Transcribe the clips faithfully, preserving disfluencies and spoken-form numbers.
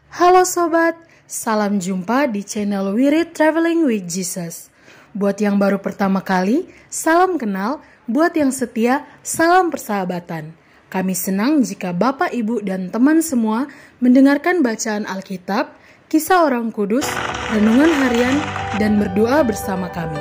Halo sobat, salam jumpa di channel Wirid Traveling with Jesus. Buat yang baru pertama kali, salam kenal. Buat yang setia, salam persahabatan. Kami senang jika Bapak, Ibu, dan teman semua mendengarkan bacaan Alkitab, kisah orang kudus, renungan harian, dan berdoa bersama kami.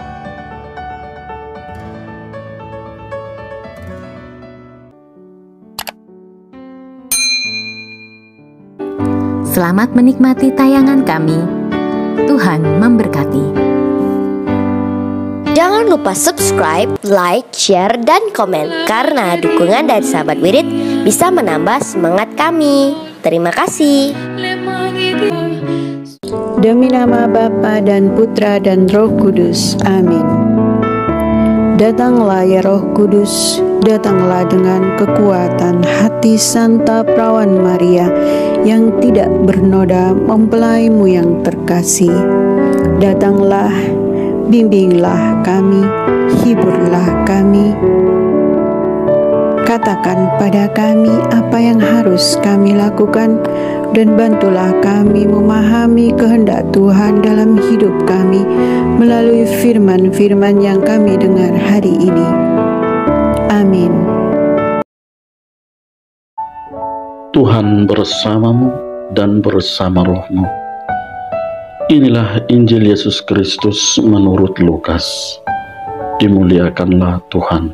Selamat menikmati tayangan kami. Tuhan memberkati. Jangan lupa subscribe, like, share, dan komen, karena dukungan dari sahabat Wirid bisa menambah semangat kami. Terima kasih. Demi nama Bapa dan Putra dan Roh Kudus. Amin. Datanglah ya Roh Kudus, datanglah dengan kekuatan hati Santa Perawan Maria yang tidak bernoda mempelaimu yang terkasih. Datanglah, bimbinglah kami, hiburlah kami. Katakan pada kami apa yang harus kami lakukan, dan bantulah kami memahami kehendak Tuhan dalam hidup kami melalui firman-firman yang kami dengar hari ini. Amin. Tuhan bersamamu dan bersama rohmu. Inilah Injil Yesus Kristus menurut Lukas. Dimuliakanlah Tuhan.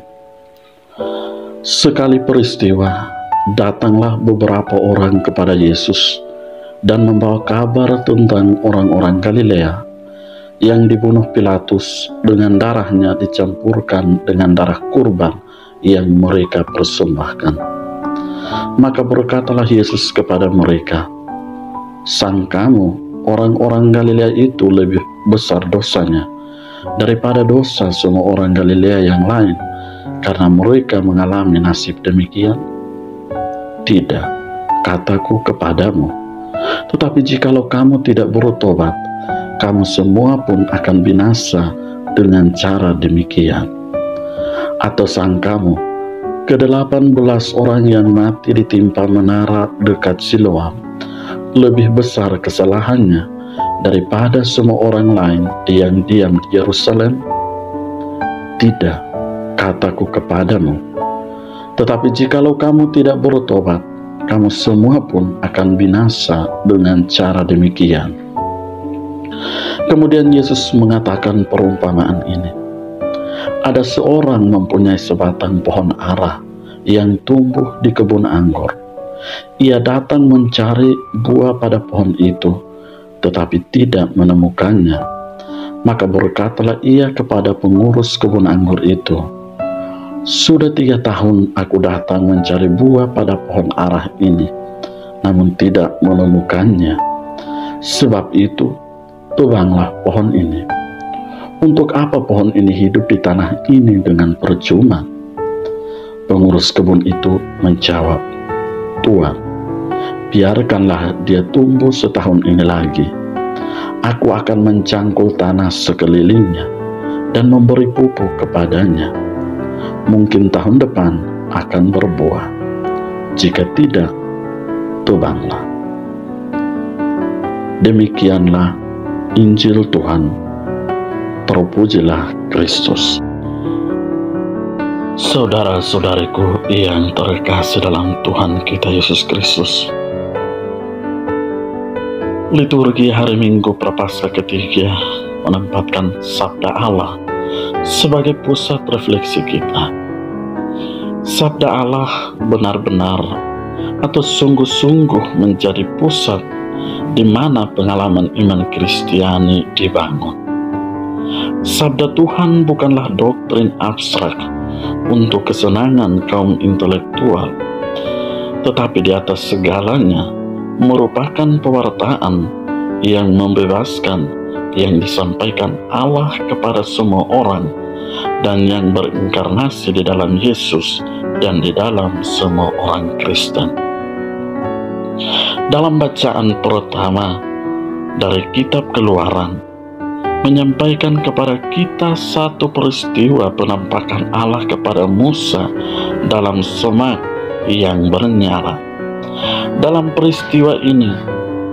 Sekali peristiwa, datanglah beberapa orang kepada Yesus dan membawa kabar tentang orang-orang Galilea yang dibunuh Pilatus, dengan darahnya dicampurkan dengan darah kurban yang mereka persembahkan. Maka berkatalah Yesus kepada mereka, "Sangkamu orang-orang Galilea itu lebih besar dosanya daripada dosa semua orang Galilea yang lain, karena mereka mengalami nasib demikian? Tidak, kataku kepadamu, tetapi jikalau kamu tidak bertobat, kamu semua pun akan binasa dengan cara demikian. Atau sangkamu kedelapan belas orang yang mati ditimpa menara dekat Siloam lebih besar kesalahannya daripada semua orang lain yang diam di Yerusalem? Tidak, kataku kepadamu, tetapi jikalau kamu tidak bertobat, kamu semua pun akan binasa dengan cara demikian." Kemudian Yesus mengatakan perumpamaan ini. Ada seorang mempunyai sebatang pohon ara yang tumbuh di kebun anggur. Ia datang mencari buah pada pohon itu, tetapi tidak menemukannya. Maka berkatalah ia kepada pengurus kebun anggur itu, "Sudah tiga tahun aku datang mencari buah pada pohon ara ini, namun tidak menemukannya. Sebab itu, tebanglah pohon ini. Untuk apa pohon ini hidup di tanah ini dengan percuma?" Pengurus kebun itu menjawab, "Tuan, biarkanlah dia tumbuh setahun ini lagi. Aku akan mencangkul tanah sekelilingnya dan memberi pupuk kepadanya. Mungkin tahun depan akan berbuah. Jika tidak, tebanglah." Demikianlah Injil Tuhan. Terpujilah Kristus. Saudara-saudariku yang terkasih dalam Tuhan kita Yesus Kristus, liturgi hari Minggu Prapaskah ketiga menempatkan sabda Allah sebagai pusat refleksi kita. Sabda Allah benar-benar atau sungguh-sungguh menjadi pusat di mana pengalaman iman Kristiani dibangun. Sabda Tuhan bukanlah doktrin abstrak untuk kesenangan kaum intelektual, tetapi di atas segalanya merupakan pewartaan yang membebaskan, yang disampaikan Allah kepada semua orang dan yang berinkarnasi di dalam Yesus dan di dalam semua orang Kristen. Dalam bacaan pertama dari kitab Keluaran, menyampaikan kepada kita satu peristiwa penampakan Allah kepada Musa dalam semak yang bernyala. Dalam peristiwa ini,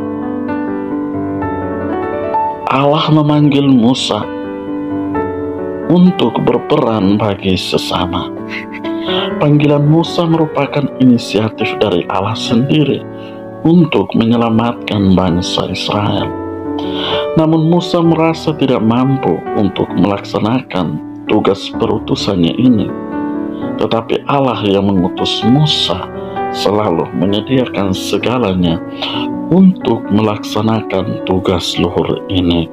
Allah memanggil Musa untuk berperan bagi sesama. Panggilan Musa merupakan inisiatif dari Allah sendiri untuk menyelamatkan bangsa Israel. Namun Musa merasa tidak mampu untuk melaksanakan tugas perutusannya ini. Tetapi Allah yang mengutus Musa selalu menyediakan segalanya untuk melaksanakan tugas luhur ini.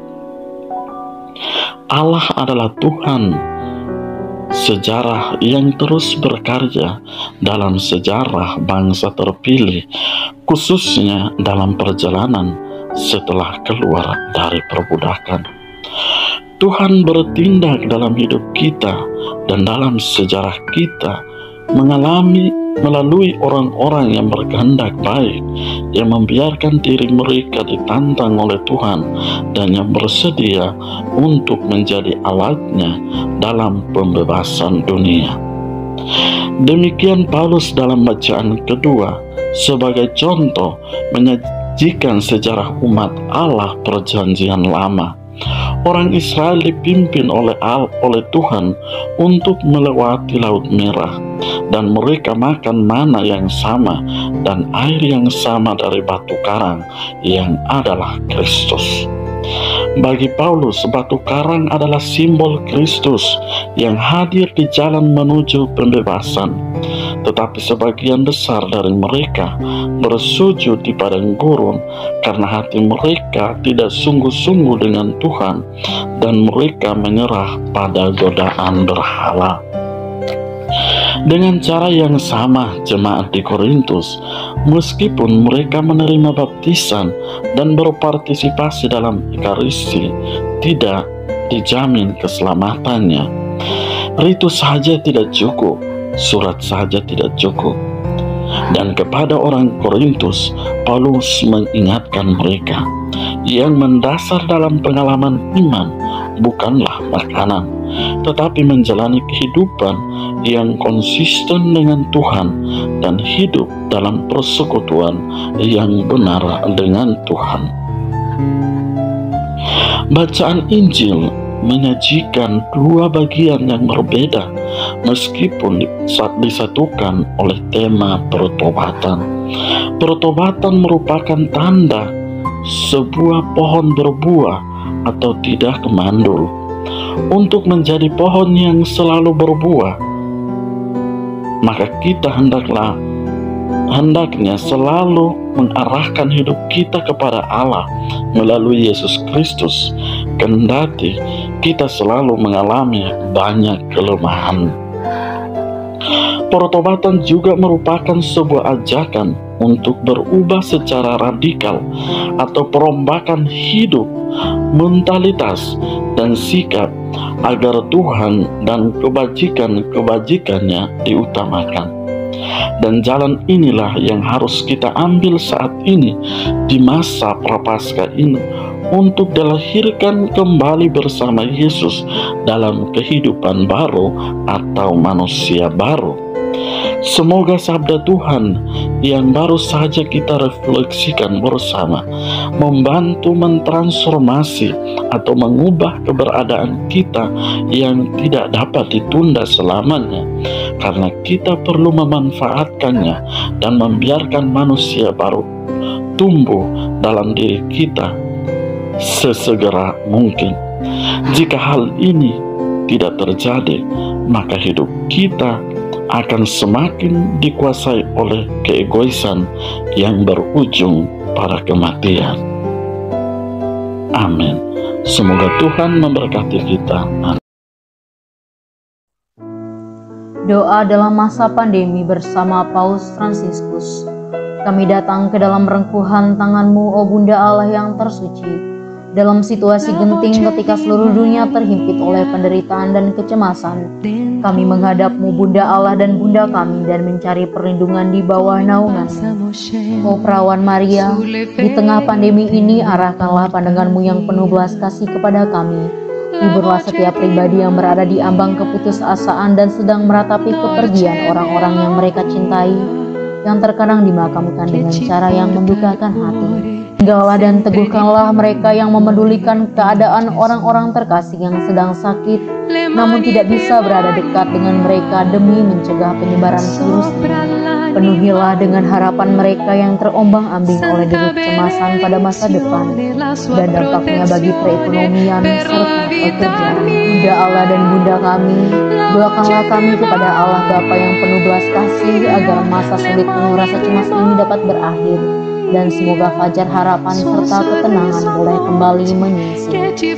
Allah adalah Tuhan sejarah yang terus berkarya dalam sejarah bangsa terpilih, khususnya dalam perjalanan setelah keluar dari perbudakan. Tuhan bertindak dalam hidup kita dan dalam sejarah kita, mengalami melalui orang-orang yang berkehendak baik, yang membiarkan diri mereka ditantang oleh Tuhan dan yang bersedia untuk menjadi alatnya dalam pembebasan dunia. Demikian Paulus dalam bacaan kedua sebagai contoh menyajikan sejarah umat Allah perjanjian lama. Orang Israel dipimpin oleh Al, oleh Tuhan untuk melewati Laut Merah, dan mereka makan mana yang sama dan air yang sama dari batu karang yang adalah Kristus. Bagi Paulus, batu karang adalah simbol Kristus yang hadir di jalan menuju pembebasan. Tetapi sebagian besar dari mereka bersujud di padang gurun karena hati mereka tidak sungguh-sungguh dengan Tuhan dan mereka menyerah pada godaan berhala. Dengan cara yang sama, jemaat di Korintus, meskipun mereka menerima baptisan dan berpartisipasi dalam Ekaristi, tidak dijamin keselamatannya. Ritu saja tidak cukup, surat saja tidak cukup. Dan kepada orang Korintus, Paulus mengingatkan mereka, yang mendasar dalam pengalaman iman bukanlah makanan, tetapi menjalani kehidupan yang konsisten dengan Tuhan dan hidup dalam persekutuan yang benar dengan Tuhan. Bacaan Injil menyajikan dua bagian yang berbeda meskipun disatukan oleh tema pertobatan. Pertobatan merupakan tanda sebuah pohon berbuah atau tidak kemandul. Untuk menjadi pohon yang selalu berbuah, maka kita hendaklah hendaknya selalu mengarahkan hidup kita kepada Allah melalui Yesus Kristus, kendati kita selalu mengalami banyak kelemahan. Pertobatan juga merupakan sebuah ajakan untuk berubah secara radikal atau perombakan hidup, mentalitas, dan sikap agar Tuhan dan kebajikan-kebajikannya diutamakan. Dan jalan inilah yang harus kita ambil saat ini di masa prapaskah ini untuk dilahirkan kembali bersama Yesus dalam kehidupan baru atau manusia baru. Semoga sabda Tuhan yang baru saja kita refleksikan bersama membantu mentransformasi atau mengubah keberadaan kita yang tidak dapat ditunda selamanya, karena kita perlu memanfaatkannya dan membiarkan manusia baru tumbuh dalam diri kita sesegera mungkin. Jika hal ini tidak terjadi, maka hidup kita akan semakin dikuasai oleh keegoisan yang berujung pada kematian. Amin. Semoga Tuhan memberkati kita. Doa dalam masa pandemi bersama Paus Fransiskus. Kami datang ke dalam rengkuhan tangan-Mu, O Bunda Allah yang tersuci. Dalam situasi genting ketika seluruh dunia terhimpit oleh penderitaan dan kecemasan, kami menghadap-Mu, Bunda Allah dan Bunda kami, dan mencari perlindungan di bawah naungan-Mu. O Perawan Maria, di tengah pandemi ini arahkanlah pandangan-Mu yang penuh belas kasih kepada kami. Hiburlah setiap pribadi yang berada di ambang keputusasaan dan sedang meratapi kepergian orang-orang yang mereka cintai. yang terkadang dimakamkan dengan cara yang membukakan hati. Tinggallah dan teguhkanlah mereka yang memedulikan keadaan orang-orang terkasih yang sedang sakit, namun tidak bisa berada dekat dengan mereka demi mencegah penyebaran virus ini. Penuhilah dengan harapan mereka yang terombang-ambing oleh deru kecemasan pada masa depan dan dampaknya bagi perekonomian serta pekerjaan. Bunda Allah dan Bunda kami, doakanlah kami kepada Allah Bapa yang penuh belas kasih agar masa sulit penuh rasa cemas ini dapat berakhir, dan semoga fajar harapan serta ketenangan boleh kembali menyusul.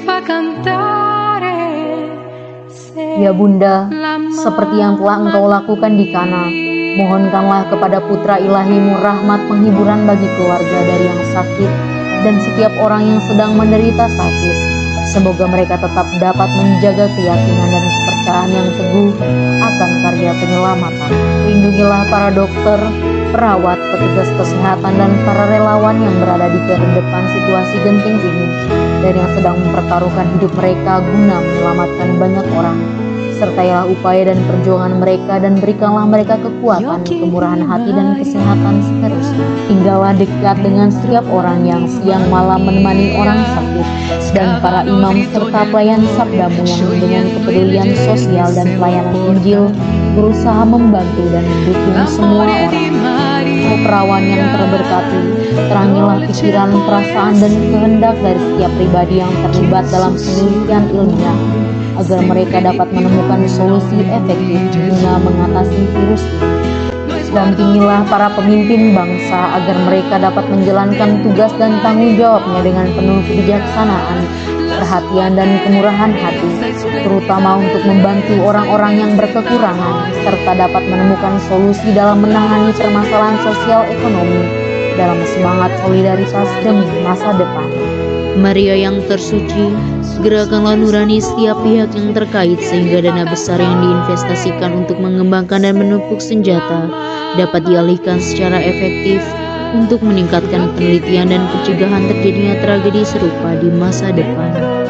Ya Bunda, seperti yang telah Engkau lakukan di Kana, mohonkanlah kepada putra ilahimu rahmat penghiburan bagi keluarga dari yang sakit dan setiap orang yang sedang menderita sakit. Semoga mereka tetap dapat menjaga keyakinan dan kepercayaan yang teguh akan karya penyelamatan. Lindungilah para dokter, perawat, petugas kesehatan, dan para relawan yang berada di terdepan situasi genting ini dan yang sedang mempertaruhkan hidup mereka guna menyelamatkan banyak orang. Sertailah upaya dan perjuangan mereka dan berikanlah mereka kekuatan, kemurahan hati, dan kesehatan seterusnya. Tinggallah dekat dengan setiap orang yang siang malam menemani orang sakit, dan para imam serta pelayan sabdamu yang dengan kepedulian sosial dan pelayanan Injil berusaha membantu dan mendukung semua orang. Oh perawan yang terberkati, terangilah pikiran, perasaan, dan kehendak dari setiap pribadi yang terlibat dalam penelitian ilmiah, agar mereka dapat menemukan solusi efektif guna mengatasi virus ini. Dampingilah para pemimpin bangsa agar mereka dapat menjalankan tugas dan tanggung jawabnya dengan penuh kebijaksanaan, perhatian, dan kemurahan hati, terutama untuk membantu orang-orang yang berkekurangan, serta dapat menemukan solusi dalam menangani permasalahan sosial ekonomi dalam semangat solidaritas demi masa depan. Maria yang tersuci, gerakanlah nurani setiap pihak yang terkait sehingga dana besar yang diinvestasikan untuk mengembangkan dan menepuk senjata dapat dialihkan secara efektif untuk meningkatkan penelitian dan pencegahan terjadinya tragedi serupa di masa depan.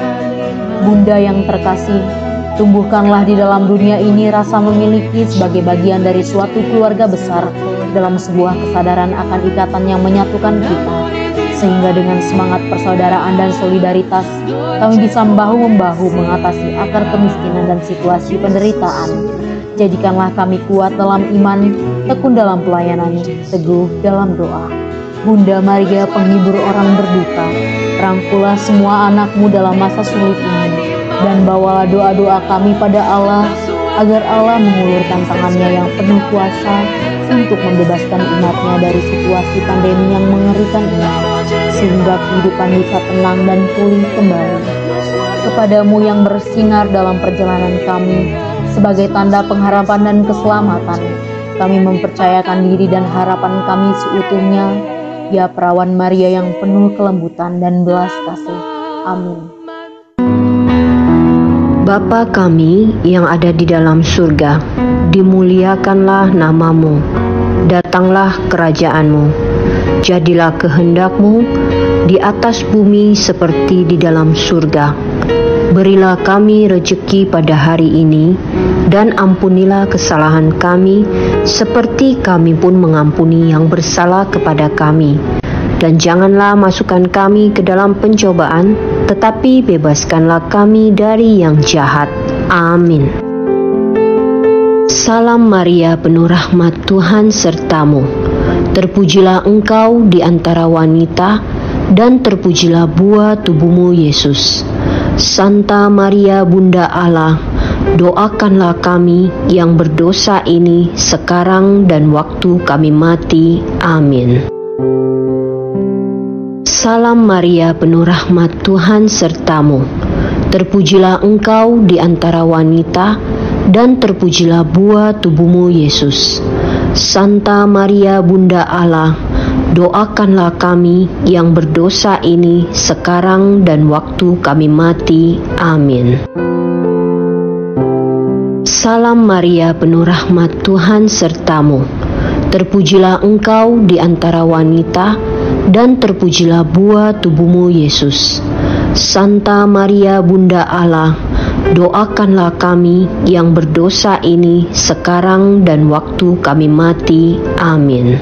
Bunda yang terkasih, tumbuhkanlah di dalam dunia ini rasa memiliki sebagai bagian dari suatu keluarga besar dalam sebuah kesadaran akan ikatan yang menyatukan kita, sehingga dengan semangat persaudaraan dan solidaritas kami bisa bahu-membahu mengatasi akar kemiskinan dan situasi penderitaan. Jadikanlah kami kuat dalam iman, tekun dalam pelayanan, teguh dalam doa. Bunda Maria penghibur orang berduka, rangkulah semua anakmu dalam masa sulit ini, dan bawalah doa-doa kami pada Allah, agar Allah mengulurkan tangannya yang penuh kuasa untuk membebaskan umatnya dari situasi pandemi yang mengerikan ini, sehingga kehidupan bisa tenang dan pulih kembali. Kepadamu yang bersinar dalam perjalanan kami, sebagai tanda pengharapan dan keselamatan, kami mempercayakan diri dan harapan kami seutuhnya, ya perawan Maria yang penuh kelembutan dan belas kasih. Amin. Bapa kami yang ada di dalam surga, dimuliakanlah namamu, datanglah kerajaanmu, jadilah kehendakmu di atas bumi seperti di dalam surga. Berilah kami rejeki pada hari ini, dan ampunilah kesalahan kami, seperti kami pun mengampuni yang bersalah kepada kami. Dan janganlah masukkan kami ke dalam pencobaan, tetapi bebaskanlah kami dari yang jahat. Amin. Salam Maria, penuh rahmat, Tuhan sertamu. Terpujilah engkau di antara wanita, dan terpujilah buah tubuhmu Yesus. Santa Maria Bunda Allah, doakanlah kami yang berdosa ini sekarang dan waktu kami mati. Amin. Salam Maria, penuh rahmat, Tuhan sertamu. Terpujilah engkau di antara wanita, dan terpujilah buah tubuhmu Yesus. Santa Maria Bunda Allah, doakanlah kami yang berdosa ini sekarang dan waktu kami mati. Amin. Salam Maria, penuh rahmat, Tuhan sertamu. Terpujilah engkau di antara wanita, dan terpujilah buah tubuhmu Yesus. Santa Maria Bunda Allah, doakanlah kami yang berdosa ini sekarang dan waktu kami mati. Amin.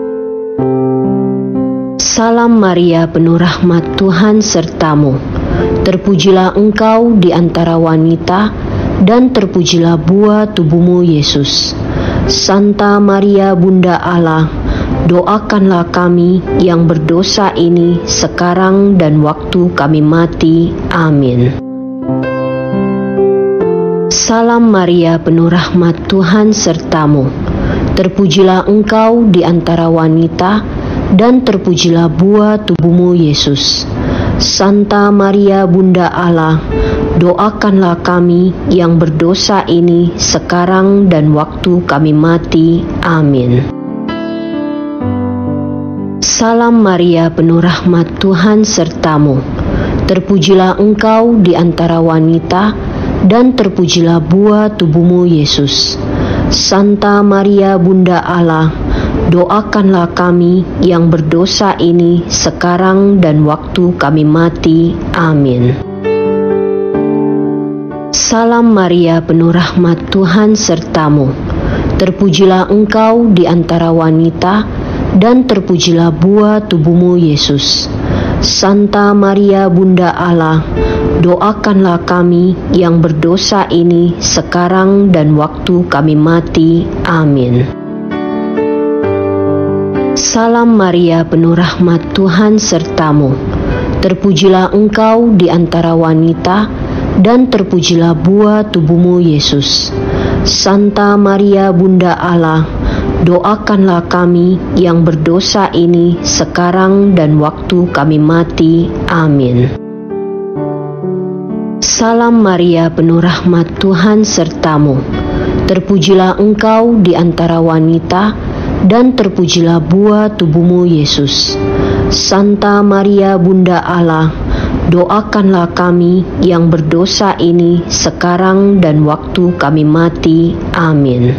Salam Maria, penuh rahmat, Tuhan sertamu. Terpujilah engkau di antara wanita, dan terpujilah buah tubuhmu, Yesus. Santa Maria, Bunda Allah, doakanlah kami yang berdosa ini sekarang dan waktu kami mati. Amin. Salam Maria, penuh rahmat, Tuhan sertamu. Terpujilah engkau di antara wanita, dan terpujilah buah tubuhmu, Yesus. Santa Maria, Bunda Allah, doakanlah kami yang berdosa ini sekarang dan waktu kami mati. Amin. Salam Maria, penuh rahmat, Tuhan sertamu. Terpujilah engkau di antara wanita, dan terpujilah buah tubuhmu, Yesus. Santa Maria, Bunda Allah, doakanlah kami yang berdosa ini sekarang dan waktu kami mati. Amin. Salam Maria, penuh rahmat, Tuhan sertamu. Terpujilah engkau di antara wanita, dan terpujilah buah tubuhmu, Yesus. Santa Maria, Bunda Allah, doakanlah kami yang berdosa ini sekarang dan waktu kami mati. Amin. Salam Maria, penuh rahmat, Tuhan sertamu. Terpujilah engkau di antara wanita, dan terpujilah buah tubuhmu, Yesus. Santa Maria, Bunda Allah, doakanlah kami yang berdosa ini sekarang dan waktu kami mati. Amin. Salam Maria, penuh rahmat, Tuhan sertamu. Terpujilah engkau di antara wanita, dan terpujilah buah tubuhmu, Yesus. Santa Maria, Bunda Allah, doakanlah kami yang berdosa ini sekarang dan waktu kami mati. Amin.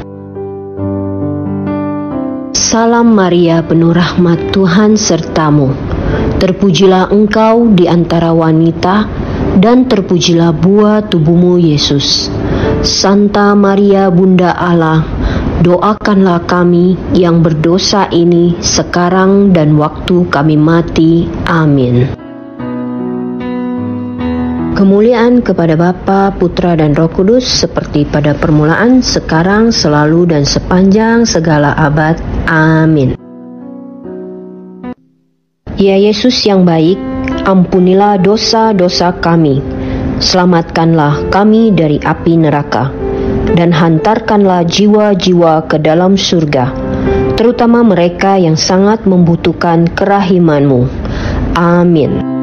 Salam Maria, penuh rahmat, Tuhan sertamu. Terpujilah engkau di antara wanita, dan terpujilah buah tubuhmu, Yesus. Santa Maria, Bunda Allah, doakanlah kami yang berdosa ini sekarang dan waktu kami mati. Amin. Kemuliaan kepada Bapa, Putra, dan Roh Kudus, seperti pada permulaan, sekarang, selalu, dan sepanjang segala abad. Amin. Ya Yesus yang baik, ampunilah dosa-dosa kami, selamatkanlah kami dari api neraka, dan hantarkanlah jiwa-jiwa ke dalam surga, terutama mereka yang sangat membutuhkan kerahiman-Mu. Amin.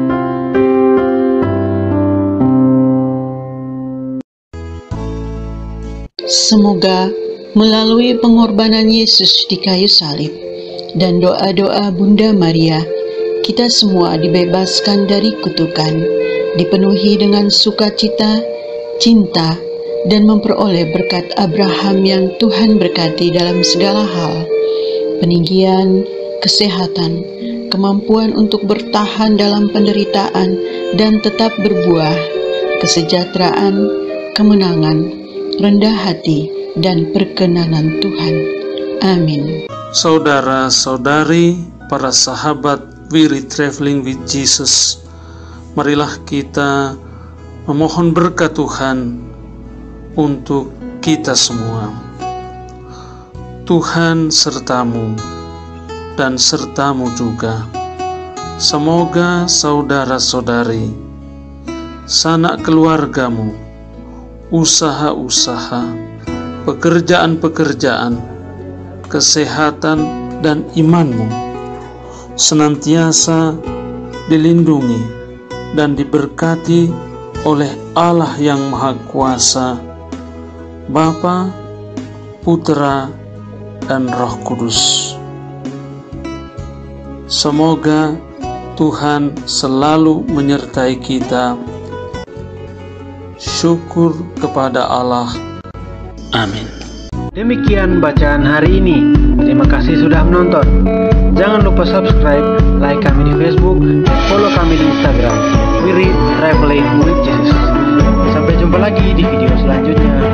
Semoga melalui pengorbanan Yesus di kayu salib dan doa-doa Bunda Maria, kita semua dibebaskan dari kutukan, dipenuhi dengan sukacita, cinta, dan memperoleh berkat Abraham yang Tuhan berkati dalam segala hal, peninggian, kesehatan, kemampuan untuk bertahan dalam penderitaan dan tetap berbuah, kesejahteraan, kemenangan, rendah hati, dan perkenanan Tuhan. Amin. Saudara-saudari, para sahabat Wirid Traveling with Jesus, marilah kita memohon berkat Tuhan untuk kita semua. Tuhan sertamu dan sertamu juga. Semoga saudara-saudari, sanak keluargamu, usaha-usaha, pekerjaan-pekerjaan, kesehatan, dan imanmu senantiasa dilindungi dan diberkati oleh Allah yang Maha Kuasa, Bapa, Putra, dan Roh Kudus. Semoga Tuhan selalu menyertai kita. Syukur kepada Allah. Amin. Demikian bacaan hari ini. Terima kasih sudah menonton. Jangan lupa subscribe, like kami di Facebook, dan follow kami di Instagram, Wirid Traveling with Jesus. Sampai jumpa lagi. lagi di video selanjutnya.